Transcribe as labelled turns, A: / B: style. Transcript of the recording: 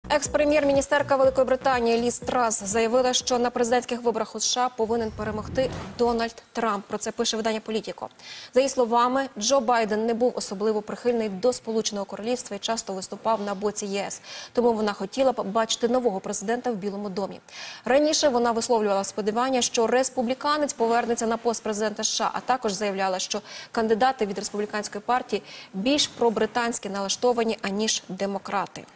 A: Екс-прем'єр-міністерка Великої Британії Ліз Трас заявила, що на президентських виборах у США повинен перемогти Дональд Трамп. Про це пише видання «Політіко». За її словами, Джо Байден не був особливо прихильний до Сполученого Королівства і часто виступав на боці ЄС. Тому вона хотіла б бачити нового президента в Білому домі. Раніше вона висловлювала сподівання, що республіканець повернеться на пост президента США, а також заявляла, що кандидати від республіканської партії більш пробританськи налаштовані, аніж демократи.